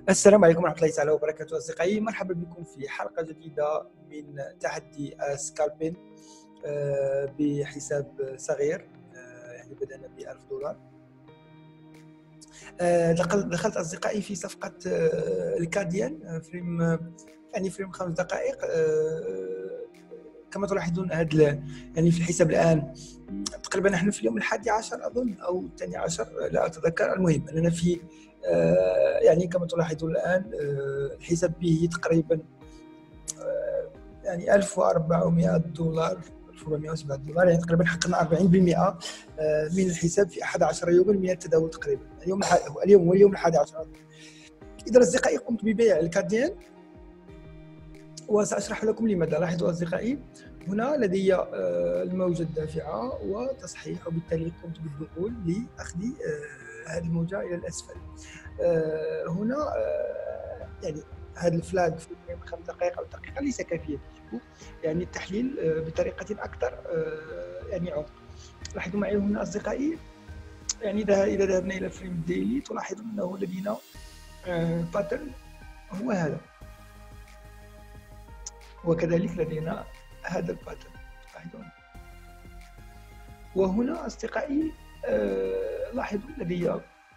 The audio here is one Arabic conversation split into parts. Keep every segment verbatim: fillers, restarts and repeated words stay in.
السلام عليكم ورحمة الله تعالى وبركاته أصدقائي، مرحبا بكم في حلقة جديدة من تحدي سكالبين بحساب صغير. يعني بدأنا بألف دولار. دخلت أصدقائي في صفقة الكاديان فريم يعني فريم خمس دقائق. كما تلاحظون هذا يعني في الحساب الآن تقريبا نحن في اليوم الحادي عشر أظن أو الثاني عشر، لا أتذكر. المهم أننا في آه يعني كما تلاحظون الآن آه الحساب به تقريبا آه يعني ألف وأربعمائة دولار، ألف وأربعمائة وسبعة دولار، يعني تقريبا حققنا أربعين بالمئة آه من الحساب في أحد عشر يوما من التداول تقريبا. اليوم اليوم هو اليوم الحادي عشر. إذا أصدقائي قمت ببيع الكاديان وسأشرح لكم لماذا. لاحظوا أصدقائي، هنا لدي الموجة الدافعة وتصحيح، وبالتالي قمت بالدخول لأخذ هذه الموجة إلى الأسفل. هنا يعني هذا الفلاج في خمس دقائق أو دقيقة ليس كافيا، يعني التحليل بطريقة أكثر يعني عمق. لاحظوا معي هنا أصدقائي، يعني إذا ذهبنا إلى فريم ديلي تلاحظون أنه لدينا باترن هو هذا، وكذلك لدينا هذا الباترن لاحظون. وهنا أصدقائي آه لاحظوا لدي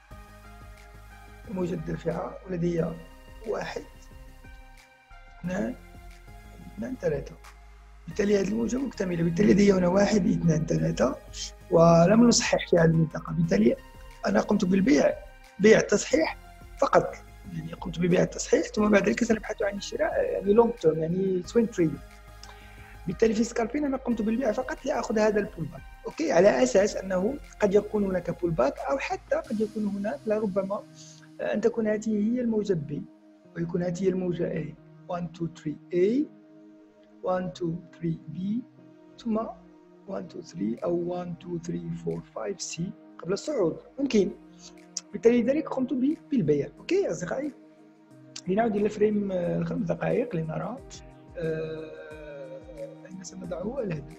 موجة دافعة ولدي واحد اثنان اثنان ثلاثة، بالتالي هذه الموجة مكتملة. بالتالي لدي هنا واحد اثنان ثلاثة ولم نصحح في هذه المنطقة، بالتالي أنا قمت بالبيع بيع التصحيح فقط. يعني قمت ببيع التصحيح ثم بعد ذلك سنبحث عن الشراء يعني لونج تيرم، يعني سوينج تريدنج. بالتالي في سكالبين انا قمت بالبيع فقط لاخذ هذا البول باك، اوكي، على اساس انه قد يكون هناك بول باك، او حتى قد يكون هناك لربما ان تكون هذه هي الموجة بي ويكون هذه هي الموجة A. واحد اثنين ثلاثة A، واحد اثنين ثلاثة B، ثم واحد اثنين ثلاثة او واحد اثنين ثلاثة أربعة خمسة C قبل الصعود، ممكن. بالتالي ذلك قمت بالبيع. اوكي اصدقائي، لنعود الى فريم خمس دقائق لنرى أين سنضعه الهدف.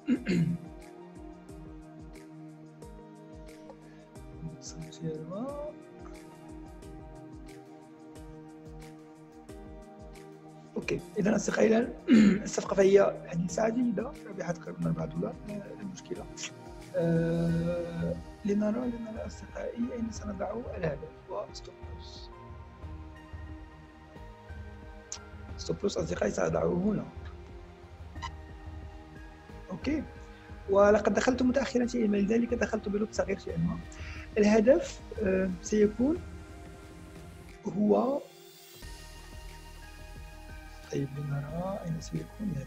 اوكي، اذا اصدقائي الان الصفقه فهي يعني ساعه جيده، ربحت تقريبا أربعة دولار، لا مشكله. آه لنرى لنرى اصدقائي اين سنضع الهدف وستوب لوس. ستوب لوس اصدقائي سأضعه هنا. اوكي، ولقد دخلت متاخرا شيئا ما، لذلك دخلت بلوت صغير شيئا ما. الهدف آه سيكون هو، طيب لنرى اين سيكون الهدف.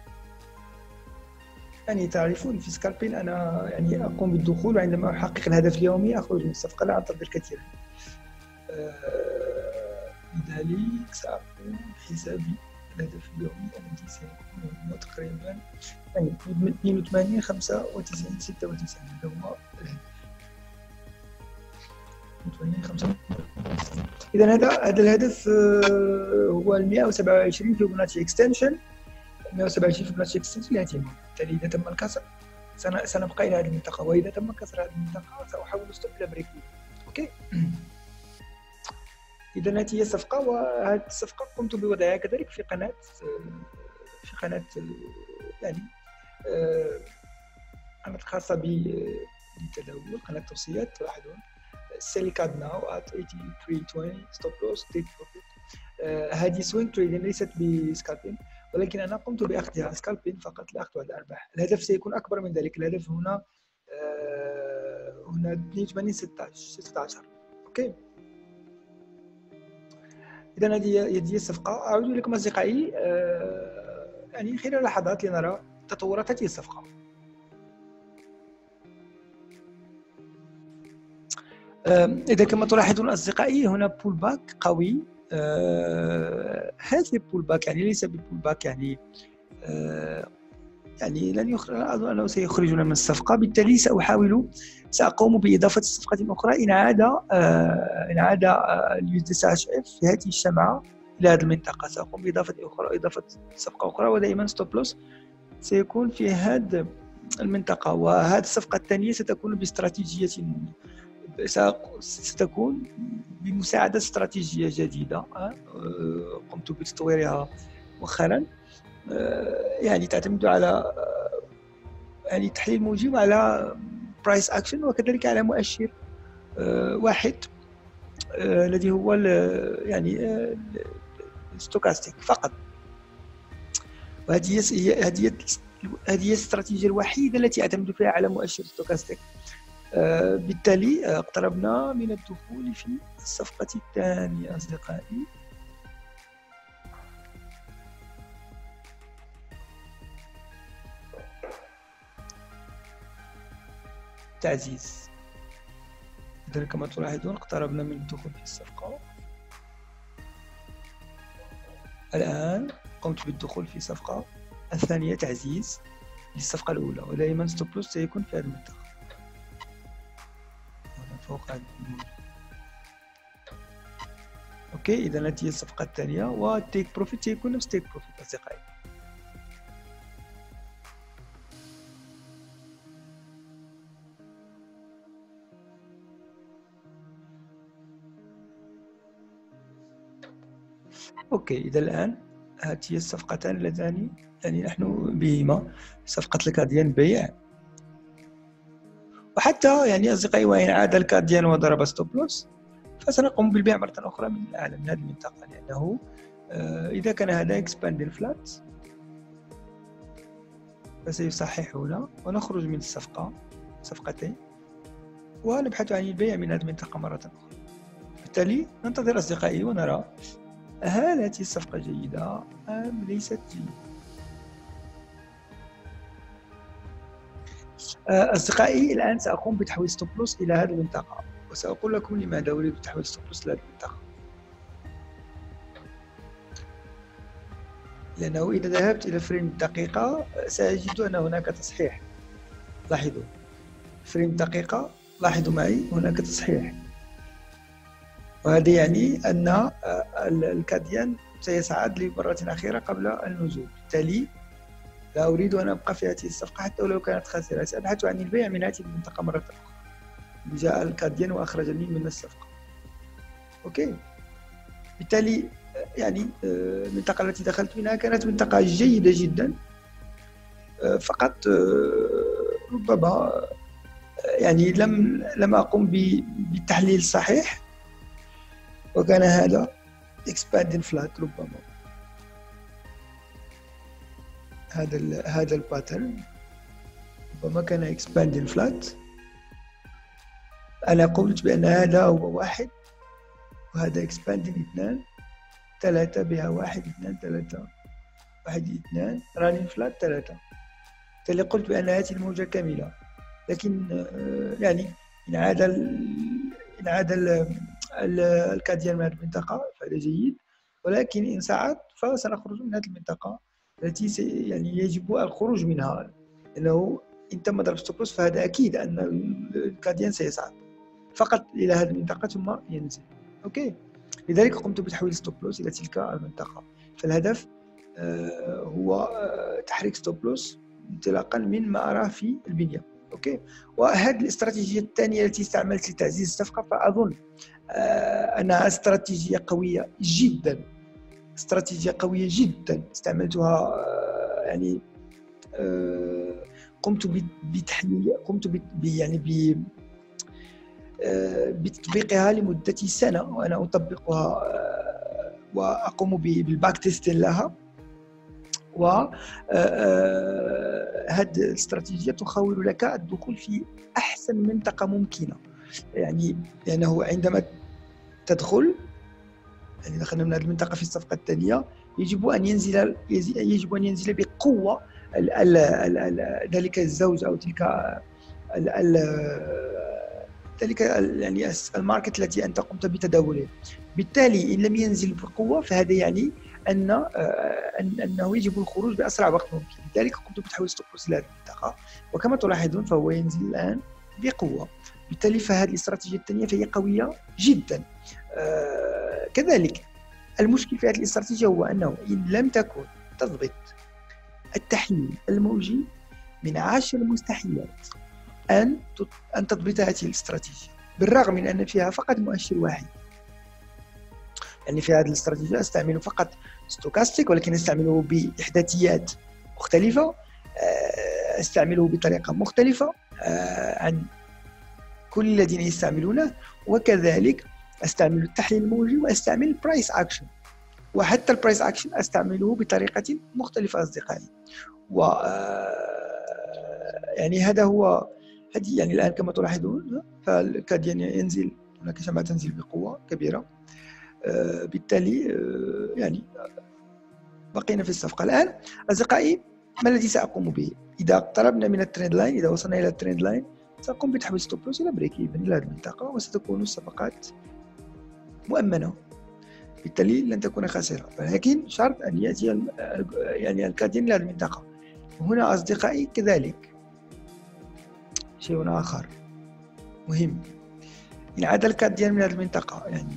يعني تعرفون في سكالبين انا يعني اقوم بالدخول، وعندما احقق الهدف اليومي اخرج من الصفقه، لا انتظر كثيرا. آه لذلك ساقوم بحسابي الهدف اليومي الذي سيكون هو تقريبا يعني اثنين وثمانين خمسة وتسعين ستة وتسعين. هذا هو الهدف اثنين وثمانين خمسة وتسعين. اذا هذا هذا الهدف هو ال مئة وسبعة وعشرين فيبوناتشي اكستنشن، مئة وسبعة وعشرين فيبوناتشي اكستنشن لهذه. بالتالي اذا تم الكسر سنبقى الى هذه المنطقه، واذا تم كسر هذه المنطقه ساحول ستوب الى بريك. اوكي، إذا هذه هي الصفقة، وهذه الصفقة قمت بوضعها كذلك في قناة في قناة يعني قناة خاصة بالتداول، قناة توصيات. تلاحظون سيل كاد ناو at ثمانية وثمانين عشرين ستوب لوس تيك بروفيت. هذه سوينج تريدنج ليست بسكالبين، ولكن أنا قمت بأخذها سكالبين فقط لأخذ الأرباح. الهدف سيكون أكبر من ذلك، الهدف هنا هنا اثنين وثمانين ستة عشر. أوكي، إذا هذه هي الصفقة. أعود لكم أصدقائي آه يعني خلال لحظات لنرى تطورات هذه الصفقة. آه إذا كما تلاحظون أصدقائي هنا بول باك قوي. آه هذا بول باك يعني ليس ببول باك يعني آه يعني لن يخرج، لا أظن أنه سيخرجنا من الصفقة. بالتالي سأحاول سأقوم بإضافة صفقة أخرى إن عاد آه إن عاد اليو دي سي إتش إف في هذه الشمعة إلى هذه المنطقة. سأقوم بإضافة أخرى إضافة صفقة أخرى، ودائما ستوب لوس سيكون في هذه المنطقة. وهذه الصفقة الثانية ستكون باستراتيجية ستكون بمساعدة استراتيجية جديدة قمت بتطويرها مؤخرا، يعني تعتمد على يعني تحليل موجي وعلى برايس اكشن، وكذلك على مؤشر واحد الذي هو يعني ستوكاستيك فقط. وهذه هي هذه هذه هي الاستراتيجية الوحيدة التي أعتمد فيها على مؤشر ستوكاستيك. بالتالي اقتربنا من الدخول في الصفقة الثانية أصدقائي. تعزيز. إذن كما تلاحظون اقتربنا من الدخول في الصفقة. الآن قمت بالدخول في الصفقة الثانية تعزيز للصفقة الأولى، ودائما ستوب لوس سيكون في هذه المنطقة فوق هذه المنطقة. أوكي، إذا هذه هي الصفقة الثانية، والتيك بروفيت سيكون نفس تيك بروفيت أصدقائي. أوكي، إذا الآن هذه هي الصفقتان اللذان يعني نحن بهما، صفقة الكاديان بيع، وحتى يعني أصدقائي وإن عاد الكاديان وضرب ستوب لوس فسنقوم بالبيع مرة أخرى من الأعلى من هذه المنطقة، لأنه إذا كان هذا إكسباند فلات فسيصحح هنا ونخرج من الصفقة صفقتين ونبحث عن البيع من هذه المنطقة مرة أخرى. بالتالي ننتظر أصدقائي ونرى هل هذه الصفقة جيدة أم ليست جيدة. أصدقائي الآن سأقوم بتحويل ستوب لوس إلى هذه المنطقة، وسأقول لكم لماذا أريد تحويل ستوب لوس إلى هذه المنطقة. لأنه إذا ذهبت إلى فريم الدقيقة سأجد أن هناك تصحيح. لاحظوا فريم الدقيقة، لاحظوا معي هناك تصحيح، وهذا يعني أن الكاديان سيصعد لمرة أخيرة قبل النزول. بالتالي لا أريد أن أبقى في هذه الصفقة حتى ولو كانت خاسرة، سأبحث عن البيع من هذه المنطقة مرة أخرى. جاء الكاديان وأخرجني من الصفقة. أوكي، بالتالي يعني المنطقة التي دخلت منها كانت منطقة جيدة جدا، فقط ربما يعني لم لم أقم بالتحليل الصحيح، وكان هذا expanding flat. ربما هذا ال هذا الباترن ربما كان expanding flat. أنا قلت بأن هذا هو واحد وهذا expanding اثنان ثلاثة، بها واحد اثنان ثلاثة، واحد اثنان running flat ثلاثة. بالتالي قلت بأن هذه الموجة كاملة، لكن يعني إن عاد إن عاد الكاديان من هذه المنطقة فهذا جيد، ولكن إن صعد فسنخرج من هذه المنطقة التي يعني يجب الخروج منها، لأنه إن تم ضرب ستوب لوس فهذا أكيد أن الكاديان سيصعد فقط إلى هذه المنطقة ثم ينزل. أوكي، لذلك قمت بتحويل ستوب لوس إلى تلك المنطقة. فالهدف هو تحريك ستوب لوس انطلاقا من ما أراه في البنية. أوكي، وهذه الاستراتيجية الثانية التي استعملت لتعزيز الصفقة فأظن أنها استراتيجية قوية جدا، استراتيجية قوية جدا استعملتها. يعني قمت بتحليل قمت ب يعني ب بتطبيقها لمدة سنة، وأنا أطبقها وأقوم بالباك تيست لها. وهذه الاستراتيجية تخول لك الدخول في أحسن منطقة ممكنة، يعني لأنه عندما تدخل يعني دخلنا من هذه المنطقة في الصفقة الثانية يجب أن ينزل يجب أن ينزل بقوة ال ال ال ذلك الزوج أو تلك ال ال ذلك يعني الماركت التي أنت قمت بتداوله. بالتالي إن لم ينزل بقوة فهذا يعني أن أنه يجب الخروج بأسرع وقت ممكن. لذلك قمت بتحويل ستوب لوس إلى هذه المنطقة، وكما تلاحظون فهو ينزل الآن بقوة. بالتالي فهذه الاستراتيجية الثانية فهي قوية جدا. آه كذلك المشكل في هذه الاستراتيجية هو أنه إن لم تكن تضبط التحليل الموجي من عشر المستحيلات أن أن تضبط هذه الاستراتيجية. بالرغم من أن فيها فقط مؤشر واحد. يعني في هذه الاستراتيجية أستعمل فقط ستوكاستيك، ولكن أستعمله بإحداثيات مختلفة، أستعمله بطريقة مختلفة عن كل الذين يستعملونه، وكذلك أستعمل التحليل الموجي وأستعمل البرايس أكشن، وحتى البرايس أكشن أستعمله بطريقة مختلفة أصدقائي. و يعني هذا هو هذه يعني الآن كما تلاحظون فالكاد ينزل، هناك شمعة تنزل بقوة كبيرة. بالتالي يعني بقينا في الصفقة. الآن أصدقائي ما الذي سأقوم به؟ إذا اقتربنا من الترند لاين، إذا وصلنا إلى الترند لاين، سأقوم بتحويل ستوب لوس إلى بريك إيفن إلى هذه المنطقة، وستكون الصفقات مؤمنة، بالتالي لن تكون خاسرة، ولكن شرط أن يأتي يعني الكادين إلى هذه المنطقة. هنا أصدقائي كذلك شيء آخر مهم، إن عاد الكادين من هذه المنطقة، يعني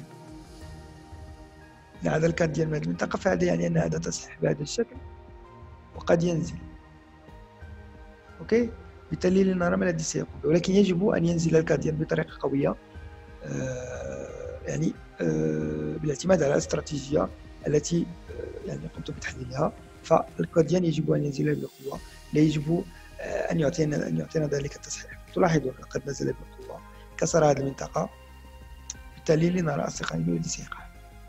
إن عاد الكادين من هذه المنطقة فهذا يعني أن هذا تصحيح بهذا الشكل وقد ينزل. أوكي، بالتالي لنرى ما الذي سيقوم، ولكن يجب أن ينزل الكادين بطريقة قوية، آه يعني آه بالاعتماد على الاستراتيجية التي آه يعني قمت بتحليلها. فالكادين يجب أن ينزل بقوة، لا يجب آه أن يعطينا أن يعطينا ذلك التصحيح. تلاحظون لقد نزل بقوة، كسر هذه المنطقة، بالتالي لنرى أصدقائي ما الذي سيقع.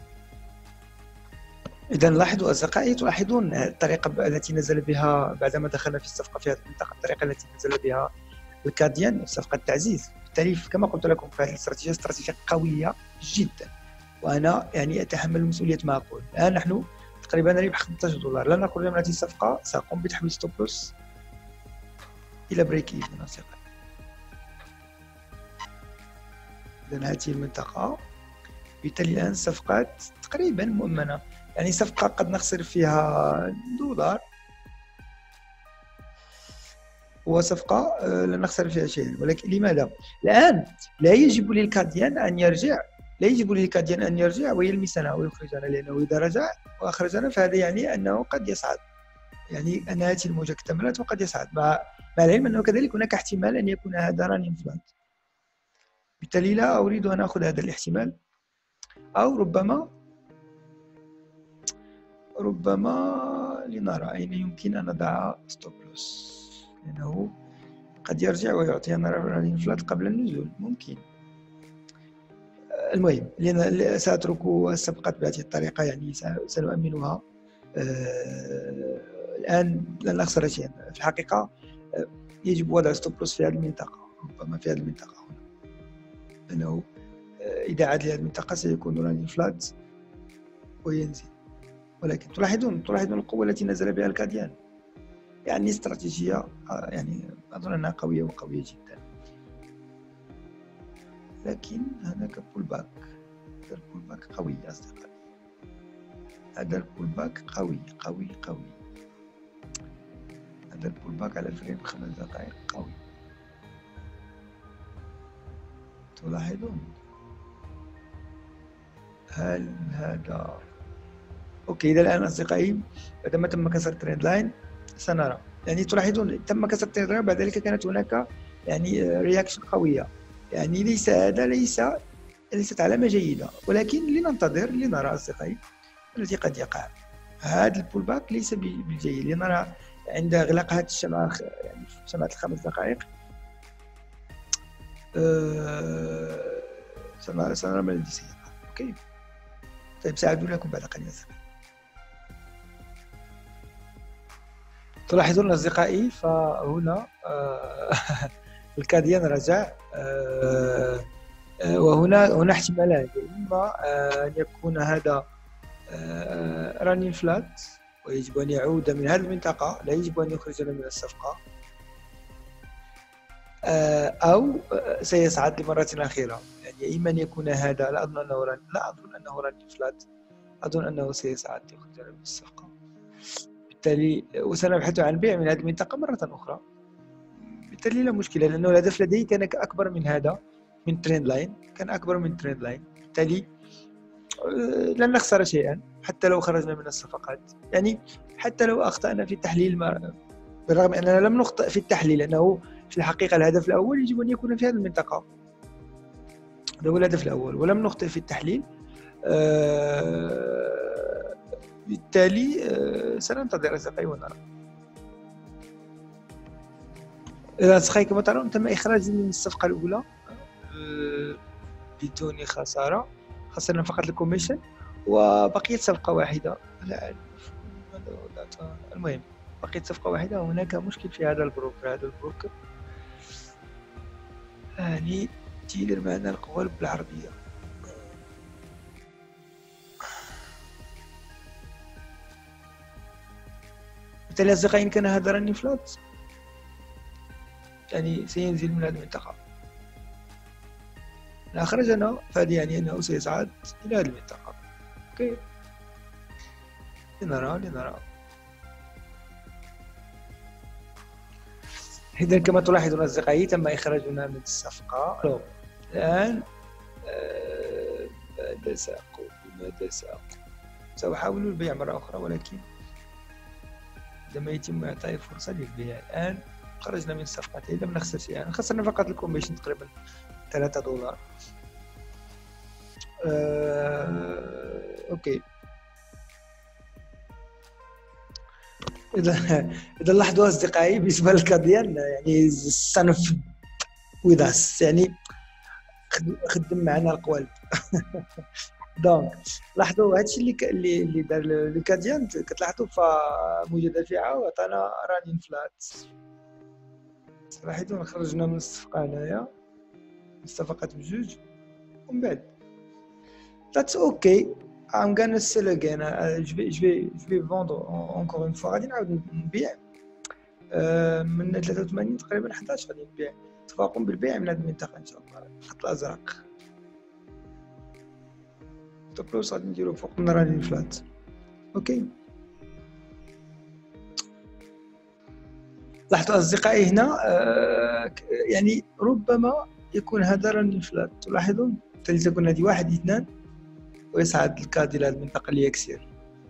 إذا لاحظوا أصدقائي، تلاحظون الطريقة التي نزل بها بعدما دخلنا في الصفقة في هذه المنطقة، الطريقة التي نزل بها الكاديان، صفقة تعزيز. بالتالي كما قلت لكم فهذه الاستراتيجية استراتيجية قوية جدا، وأنا يعني أتحمل مسؤولية ما أقول. الآن نحن تقريبا ربح خمسة عشر دولار، لن نخرج من هذه الصفقة، سأقوم بتحويل ستوب لوس إلى بريك إيفن أصدقائي. إذا هذه المنطقة، بالتالي الآن الصفقات تقريبا مؤمنة، يعني صفقة قد نخسر فيها دولار، وصفقة لن نخسر فيها شيئا. ولكن لماذا؟ الآن لا يجب للكاديان أن يرجع، لا يجب للكاديان أن يرجع ويلمسنا ويخرجنا، لأنه إذا رجع وأخرجنا فهذا يعني أنه قد يصعد، يعني أن هذه الموجة اكتملت وقد يصعد، مع العلم أنه كذلك هناك احتمال أن يكون هذا ران فلات. بالتالي لا أريد أن أخذ هذا الاحتمال، أو ربما ربما لنرى أين يمكن أن نضع ستوب لوس، لأنه قد يرجع ويعطينا ران فلات قبل النزول، ممكن. المهم لأن سأترك الصفقات بهذه الطريقة، يعني سنؤمنها. آه الآن لن نخسر شيئا في الحقيقة. آه يجب وضع ستوب لوس في هذه المنطقة، ربما في هذه المنطقة هنا، لأنه آه إذا عاد لهذه المنطقة سيكون ران فلات وينزل. ولكن تلاحظون تلاحظون القوة التي نزل بها الكاديان، يعني استراتيجية يعني أظن أنها قوية وقوية جدا. لكن هناك بول باك، هذا البول باك قوي يا أصدقائي، هذا البول باك قوي قوي قوي، هذا البول باك على فريم خمس دقائق قوي. تلاحظون هل هذا اوكي؟ إذا الآن أصدقائي بعدما تم كسر ترند لاين سنرى، يعني تلاحظون تم كسر ترند لاين، بعد ذلك كانت هناك يعني رياكشن قوية، يعني ليس هذا ليس ليست علامة جيدة، ولكن لننتظر لنرى أصدقائي الذي قد يقع. هذا البول باك ليس بالجيد، لنرى عند إغلاق هذه الشمعة، يعني شمعة الخمس دقائق أه سنرى ما الذي سيقع. اوكي، طيب سأعود لكم بعد قليل. تلاحظون أصدقائي فهنا آه الكاديان رجع، آه آه وهنا هنا احتمالان، إما آه أن يكون هذا آه رانين فلات ويجب أن يعود من هذه المنطقة، لا يجب أن يخرجنا من الصفقة، آه أو آه سيصعد لمرة أخيرة. يعني إما أن يكون هذا، لا أظن أنه ران لا أظن أنه رانين فلات، أظن أنه سيصعد ليخرجنا من الصفقة. بالتالي وسنبحث عن بيع من هذه المنطقة مرة أخرى، بالتالي لا مشكلة، لأنه الهدف لدي كان أكبر من هذا، من ترند لاين، كان أكبر من ترند لاين، بالتالي لن نخسر شيئا حتى لو خرجنا من الصفقات. يعني حتى لو أخطأنا في التحليل، بالرغم أننا لم نخطئ في التحليل، لأنه في الحقيقة الهدف الأول يجب أن يكون في هذه المنطقة، هذا هو الهدف الأول، ولم نخطئ في التحليل. آه بالتالي آه سننتظر أصدقائي ونرى. إذا أصدقائي كما ترون تم إخراجي من الصفقة الأولى آه بدون خسارة، خسرنا فقط الكوميشن وبقيت صفقة واحدة. لا أعرف المهم بقيت صفقة واحدة. هناك مشكل في هذا البروكر. هذا البروكر يعني تيدير معنا القوالب بالعربية. بالتالي أصدقائي إن كان هذا راني فلات يعني سينزل من هذه المنطقة. إن أخرجنا فهذا يعني أنه سيصعد إلى هذه المنطقة. أوكي لنرى لنرى. إذا كما تلاحظون أصدقائي تم إخراجنا من الصفقة. الآن آه ماذا سأقول ماذا سأقول سأحاول البيع مرة أخرى، ولكن عندما يتم إعطائي فرصة للبيع. الآن خرجنا من الصفقتين لم نخسر شيئا، خسرنا فقط الكوميشن تقريبا ثلاثة دولار. آه، أوكي. إذا إذا لاحظوا أصدقائي بالنسبة للكاديان يعني صنف ويداس يعني خدم معنا القوالب. دونك لاحظوا هادشي اللي اللي اللي دار الكاديان كتلاحظوا فموجة دافعة وعطانا رانين فلات. لاحظوا خرجنا من الصفقة هنايا الصفقات بجوج ومن بعد that's okay I'm gonna sell again. je vais je vais je vais vendre encore une fois. غادي نعاود نبيع من ثلاثة وثمانين تقريبا أحد عشر غادي نبيع. سأقوم بالبيع من هذه المنطقة إن شاء الله. الخط الأزرق توبلوس غادي نديرو فوق من رانين فلات. اوكي لاحظوا أصدقائي هنا آه يعني ربما يكون هذا رانين فلات. تلاحظون تكون هذه واحد اثنان ويصعد الكاد إلى المنطقة ليكسر،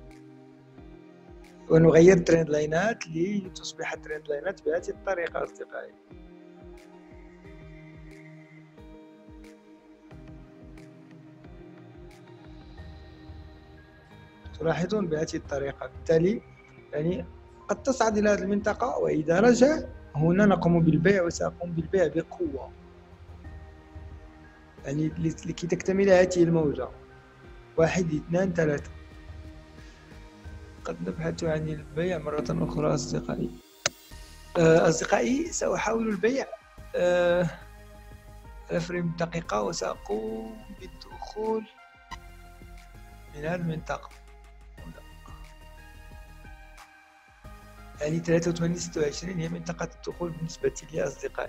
ونغير ترند لاينات لتصبح ترند لاينات بهذه الطريقة أصدقائي. تلاحظون بهذه الطريقة. بالتالي يعني قد تصعد إلى هذه المنطقة، وإذا رجع هنا نقوم بالبيع، وسأقوم بالبيع بقوة يعني لكي تكتمل هذه الموجة. واحد اثنان ثلاثة. قد نبحث عن البيع مرة أخرى أصدقائي. أصدقائي سأحاول البيع على فريم دقيقة، وسأقوم بالدخول من هذه المنطقة يعني ثلاثة وثمانين ستة وعشرين هي منطقة الدخول بالنسبة لي أصدقائي.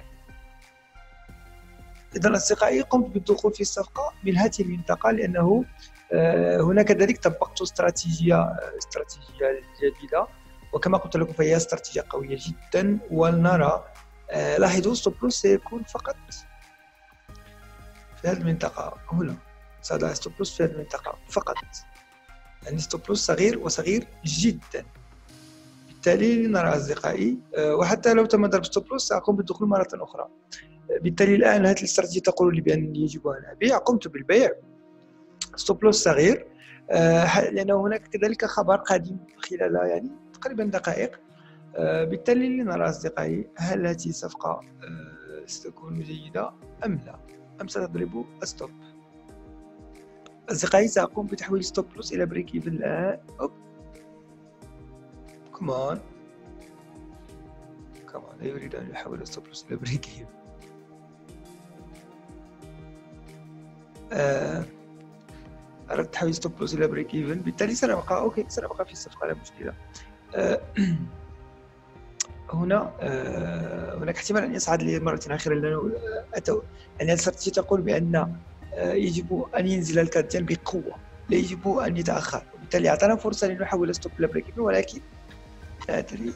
إذا أصدقائي قمت بالدخول في الصفقة من هذه المنطقة، لأنه هنا كذلك طبقت استراتيجية استراتيجية جديدة، وكما قلت لكم فهي استراتيجية قوية جدا. ولنرى لاحظوا ستوب لوس سيكون فقط في هذه المنطقة هنا. سأضع ستوب لوس في هذه المنطقة فقط، يعني ستوب لوس صغير وصغير جدا. بالتالي نرى أصدقائي، وحتى لو تم ضرب ستوب لوس سأقوم بالدخول مرة أخرى. بالتالي الآن هذه الاستراتيجية تقول لي بأن يجب أن أبيع. قمت بالبيع ستوب لوس صغير، لأنه هناك كذلك خبر قادم خلال يعني تقريبا دقائق. بالتالي لنرى أصدقائي هل هذه الصفقة ستكون جيدة أم لا، أم ستضرب ستوب. أصدقائي سأقوم بتحويل ستوب لوس إلى بريك إيفن الآن. أوب كمان كمان لا يريد أن يحول ستوب لوس إلى بريك إيفن. آه أردت تحويل ستوب لوس إلى بريك إيفن. بالتالي سنبقى أوكي سنبقى في الصفقة لا مشكلة. آه هنا آه هناك احتمال أن يصعد لي مرة أخرى، لأنه أتو يعني الاستراتيجية تقول بأن آه يجب أن ينزل الكاديان بقوة، لا يجب أن يتأخر. وبالتالي أعطانا فرصة لنحول ستوب إلى بريك إيفن، ولكن لا أدري.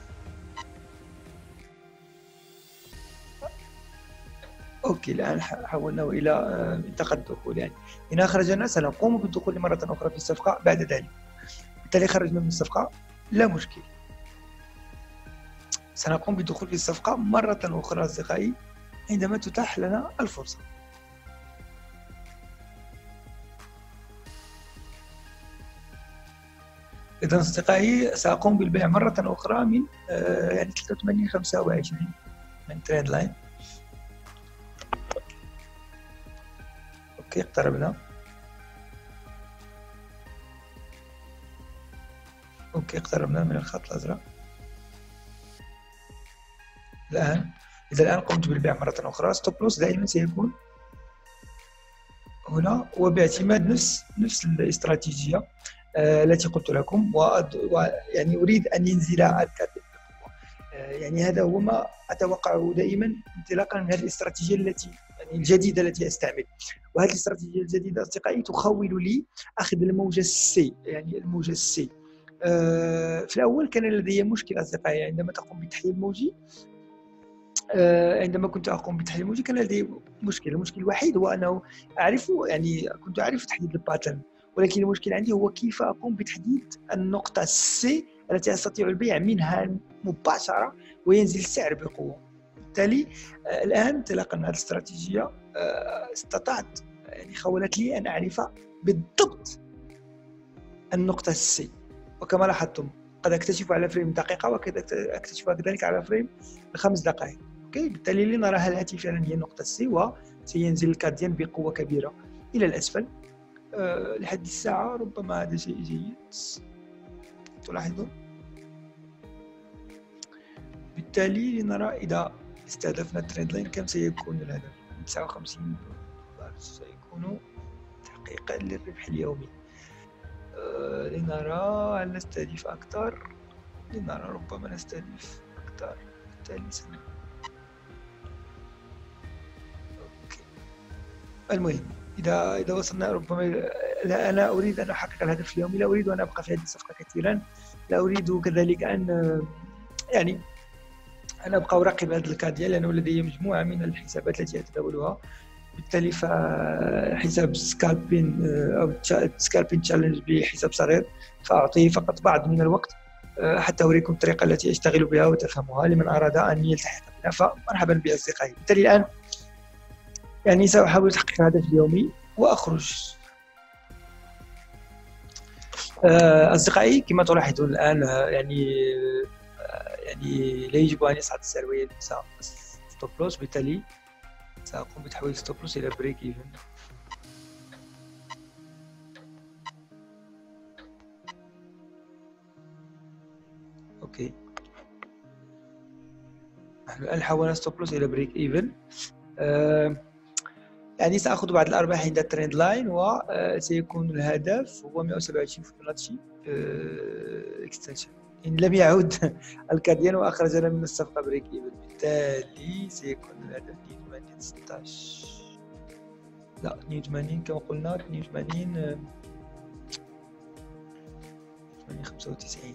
اوكي الان حولناه الى منطقه الدخول، يعني هنا خرجنا سنقوم بالدخول مره اخرى في الصفقه بعد ذلك. بالتالي خرجنا من الصفقه لا مشكل، سنقوم بالدخول في الصفقه مره اخرى اصدقائي عندما تتاح لنا الفرصه. إذا أصدقائي سأقوم بالبيع مرة أخرى من آه يعني ثلاثة وثمانين خمسة وعشرين من تريند لاين. أوكي اقتربنا. أوكي اقتربنا من الخط الأزرق. الآن إذا الآن قمت بالبيع مرة أخرى، ستوب لوس دائما سيكون هنا وباعتماد نفس نفس الاستراتيجية آه التي قلت لكم، ويعني أريد أن ينزل الكاتب بقوة. آه يعني هذا هو ما أتوقعه دائما انطلاقا من هذه الاستراتيجية التي يعني الجديدة التي أستعمل. وهذه الاستراتيجية الجديدة أصدقائي تخول لي أخذ الموجة السي، يعني الموجة السي. آه في الأول كان لدي مشكلة أصدقائي عندما تقوم بتحليل موجي. آه عندما كنت أقوم بتحليل موجي كان لدي مشكلة. المشكل الوحيد هو أنه أعرف يعني كنت أعرف تحديد الباترن، ولكن المشكل عندي هو كيف أقوم بتحديد النقطة السي التي أستطيع البيع منها مباشرة وينزل السعر بقوة. بالتالي آه الآن انطلاقا من هذه الاستراتيجية آه استطعت يعني خولت لي أن أعرف بالضبط النقطة السي. وكما لاحظتم قد أكتشف على فريم دقيقة وقد أكتشفها كذلك على فريم خمس دقائق. أوكي، بالتالي لنرى هل هذه فعلا هي النقطة السي، وسينزل الكارديان بقوة كبيرة إلى الأسفل. أه لحد الساعة ربما هذا شيء جيد تلاحظون. بالتالي لنرى إذا استهدفنا التريند لاين كم سيكون الهدف. تسعة وخمسين دولار سيكون تحقيقا للربح اليومي. أه لنرى هل نستهدف أكثر. لنرى ربما نستهدف أكثر. بالتالي سنة. أوكي. المهم إذا إذا وصلنا ربما لا، أنا أريد أن أحقق الهدف اليومي، لا أريد أن أبقى في هذه الصفقة كثيرا، لا أريد كذلك أن يعني أنا أبقى أراقب هذا الكارديان لأنه لدي مجموعة من الحسابات التي أتداولها. بالتالي فحساب سكالبين أو سكالبين تشالنج بحساب صغير فأعطيه فقط بعض من الوقت حتى أريكم الطريقة التي أشتغل بها وتفهموها لمن أراد أن يلتحق بنا. فمرحبا بأصدقائي. بالتالي الآن يعني سأحاول تحقيق الهدف اليومي وأخرج. أصدقائي كما تلاحظون الآن يعني يعني لا يجب أن يصعد السعر ويلمس ستوب لوس. بالتالي سأقوم بتحويل ستوب لوس إلى بريك إيفن. أوكي، الآن حولنا ستوب لوس إلى بريك إيفن. آه يعني سأخذ بعض الأرباح عند التريند لاين، وسيكون الهدف هو مئة وسبعة وعشرين فيبوناتشي اكستنشن إن لم يعود الكارديان وأخرجنا من الصفقة بريك إيفن. بالتالي سيكون الهدف اثنين وثمانين ستة عشر، لا اثنين وثمانين كما قلنا اثنين وثمانين ثمانية خمسة وتسعين.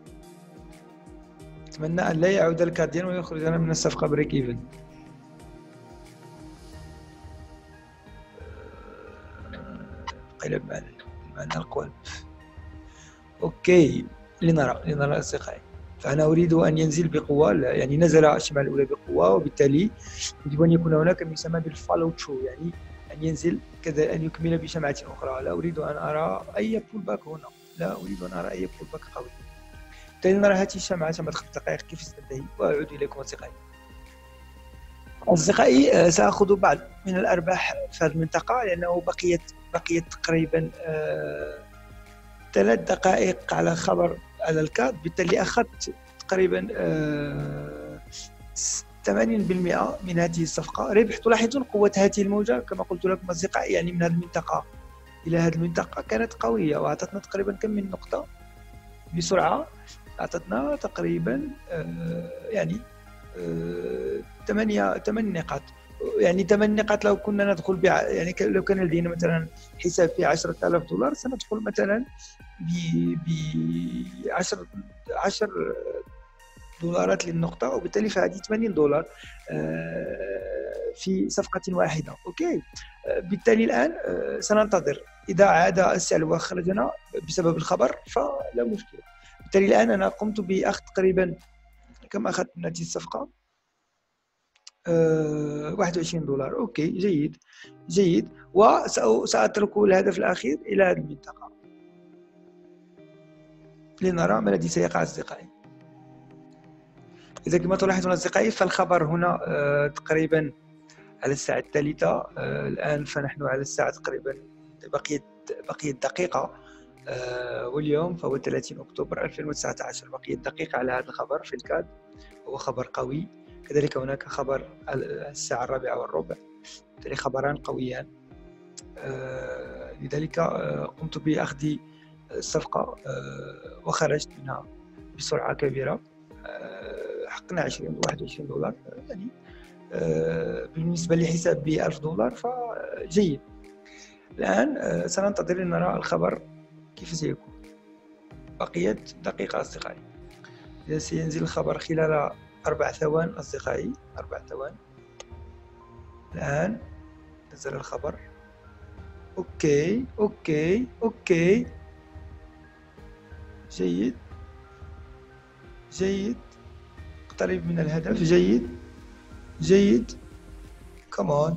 أتمنى أن لا يعود الكارديان ويخرجنا من الصفقة بريك إيفن. قلب معنى معنى القلب. أوكي، لنرى لنرى أصدقائي. فأنا أريد أن ينزل بقوة، يعني نزل الشمال الأولى بقوة، وبالتالي يجب أن يكون هناك ما يسمى بالفولو ترو، يعني أن ينزل كذا أن يكمل بشمعة أخرى. لا أريد أن أرى أي بول باك هنا، لا أريد أن أرى أي بول باك قوي. بالتالي نرى هذه الشمعة بعد خمس دقائق كيف ستنتهي، وأعود إليكم أصدقائي. أصدقائي سأخذ بعض من الأرباح في هذه المنطقة لأنه بقيت بقيت تقريبا آه ثلاث دقائق على خبر على الكاد. بالتالي أخذت تقريبا آه ثمانين بالمئة من هذه الصفقة ربح. تلاحظون قوة هذه الموجة كما قلت لكم أصدقائي، يعني من هذه المنطقة إلى هذه المنطقة كانت قوية، وأعطتنا تقريبا كم من نقطة بسرعة. أعطتنا تقريبا آه يعني ثمانية ثمان نقاط، يعني ثمان نقاط. لو كنا ندخل ب يعني لو كان لدينا مثلا حساب في عشرة آلاف دولار سندخل مثلا ب عشرة عشرة دولارات للنقطة، وبالتالي فهذه ثمانين دولار في صفقة واحدة. أوكي، بالتالي الآن سننتظر إذا عاد السعر وخرجنا بسبب الخبر فلا مشكلة. بالتالي الآن أنا قمت بأخذ تقريبا كم أخذت من هذه الصفقة؟ أه واحد وعشرين دولار. أوكي، جيد جيد. وسأترك الهدف الأخير إلى هذه المنطقة. لنرى ما الذي سيقع أصدقائي. إذا كما تلاحظون أصدقائي فالخبر هنا آه تقريبا على الساعة الثالثة. آه الآن فنحن على الساعة تقريبا بقيت بقيت دقيقة، آه واليوم فهو ثلاثين أكتوبر ألفين وتسعة عشر. بقيت دقيقة على هذا الخبر في الكاد، هو خبر قوي. كذلك هناك خبر الساعة الرابعة والربع، بالتالي خبران قويان. آه لذلك آه قمت بأخذ الصفقة آه وخرجت منها بسرعة كبيرة. آه حقنا عشرين واحد وعشرين دولار، يعني آه بالنسبة لحساب بألف دولار فجيد. الآن آه سننتظر لنرى الخبر كيف سيكون. بقيت دقيقة أصدقائي. إذا سينزل الخبر خلال أربع ثوان أصدقائي، أربع ثوان. الآن نزل الخبر. أوكي أوكي أوكي جيد جيد، اقترب من الهدف. جيد جيد، كمان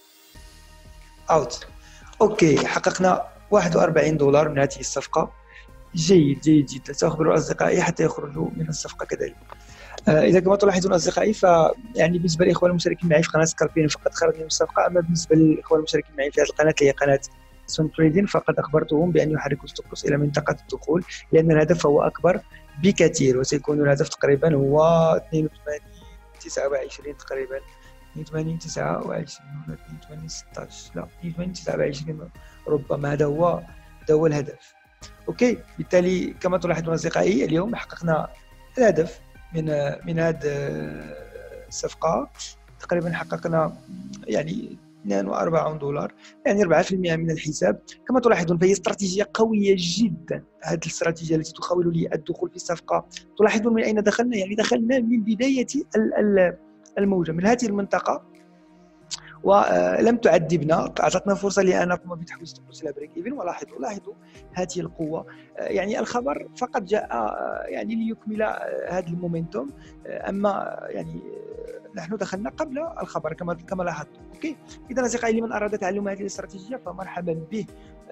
أوت. أوكي، حققنا واحد وأربعين دولار من هذه الصفقة. جيد جيد جدا. سأخبر أصدقائي حتى يخرجوا من الصفقة كذلك. آه إذا كما تلاحظون أصدقائي فيعني بالنسبة للإخوان المشاركين معي في قناة سكالبين فقد خرجوا من الصفقة، أما بالنسبة للإخوان المشاركين معي في هذه القناة اللي هي قناة سون تريدين فقد أخبرتهم بأن يحركوا ستوب إلى منطقة الدخول، لأن الهدف هو أكبر بكثير، وسيكون الهدف تقريبا هو اثنين وثمانين تسعة وعشرين تقريبا، اثنين وثمانين تسعة وعشرين ولا اثنين وثمانين ستة عشر، لا اثنين وثمانين تسعة وعشرين ربما. هذا هو هذا هو الهدف. أوكي، بالتالي كما تلاحظون أصدقائي اليوم حققنا الهدف من من هذه الصفقة. تقريبا حققنا يعني اثنين وأربعين دولار، يعني أربعة بالمئة من الحساب. كما تلاحظون فهي استراتيجية قوية جدا. هذه الاستراتيجية التي تحاول لي الدخول في الصفقة، تلاحظون من أين دخلنا؟ يعني دخلنا من بداية الموجة من هذه المنطقة، ولم تعذبنا، أعطتنا فرصة لأن نقوم بتحويل ستوب إلى بريك إيفن. ولاحظوا لاحظوا هذه القوة، يعني الخبر فقط جاء يعني ليكمل هذا المومنتوم، أما يعني نحن دخلنا قبل الخبر كما كما لاحظتم. اوكي، اذا اصدقائي لمن اراد تعلم هذه الاستراتيجيه فمرحبا به.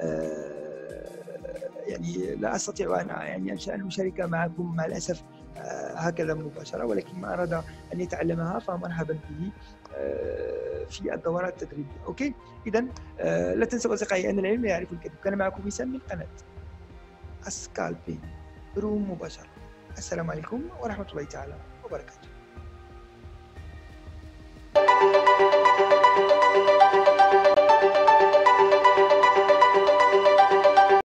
يعني لا استطيع ان يعني ان المشاركه معكم مع الاسف هكذا مباشره، ولكن من اراد ان يتعلمها فمرحبا به في الدورات التدريبيه. اوكي، اذا لا تنسوا اصدقائي ان العلم لا يعرف الكذب. كان معكم وسام من قناه سكالبين روم مباشره. السلام عليكم ورحمه الله تعالى وبركاته.